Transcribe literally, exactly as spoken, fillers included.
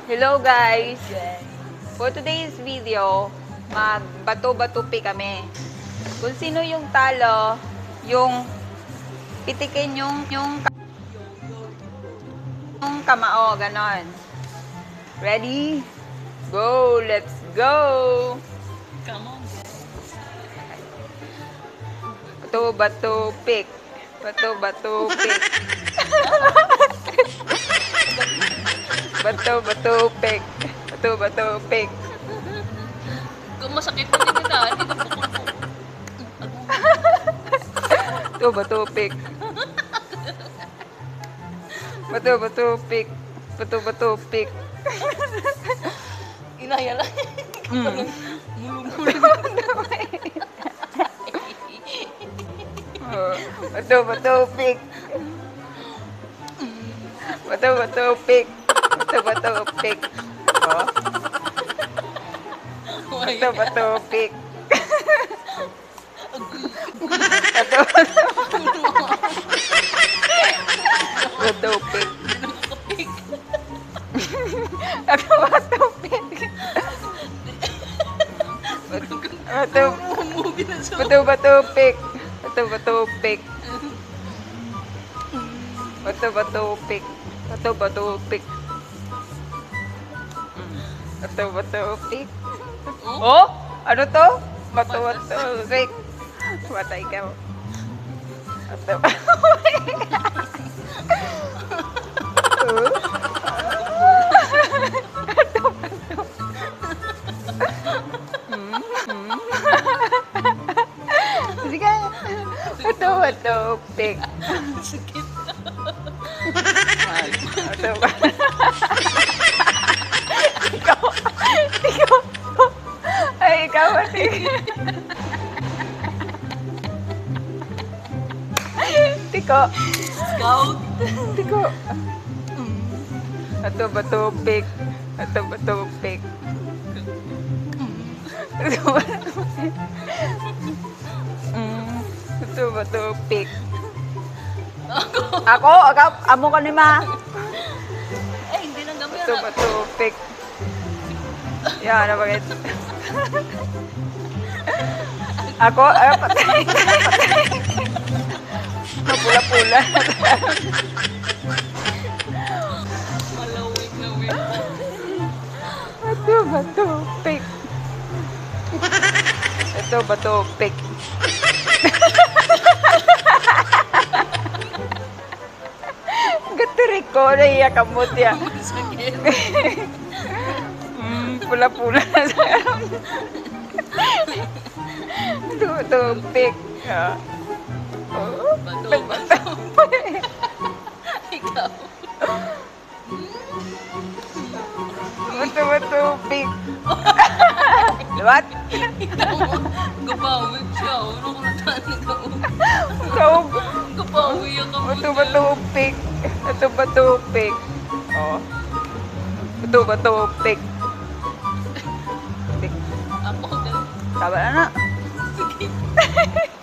Hello guys! For today's video, mag bato-bato pi kami. Kung sino yung talo, yung pitikin yung yung, yung kamao, ganon. Ready? Go! Let's go! Come on. Bato-bato pick. Bato-bato pick. Bato-bato pick. Bato-bato pick. Kung masakit na din kita, hindi ka pukupo. Bato-bato pick. Bato-bato pick. Bato-bato pick. Inaya lang. Mm. Mulong-mulong. Bato-bato pick. Bato-bato pick. Bato-bato pick. Oh. Bato-bato pick. Bato-bato. Bato pick. Bato-bato pick. Bato. Bato-bato pick. Bato-bato pick. Bato-bato pick. Bato-bato pick. Bato-bato pick. Oh? Ano to? Bato-bato pick. Matay ka mo. Bato-bato pick. Sige. Bato-bato pick. Sakit. Bato-bato. Ikaw. Ikaw. Ay, ikaw kasi. Tiko. Scout. Tiko. Bato-bato pick. Bato-bato pick. Bato-bato pick. Bato-bato pick. Ako? Ako? Amo ka ni ma? Eh, hindi lang kami. Bato-bato pick. Yan, ano bakit? Ako? Ay, patay. Patay. Pula-pula. Malawig na wig. Bato-bato pick. Bato-bato pick. Gaturik ko, naiyak ang mood ya. Sakit. Mm, pula-pula na sa Bato-bato pick. Ah. Oh, Bato-bato. Ikaw. bato-bato pick. What? Ikaw. Gapawig siya. Ano ko natanig ako. Kaog. Gapawig ako. Bato-bato pick. Bato-bato pick. Oh. Bato-bato pick. Pick. Ako. Tama na na. Sige.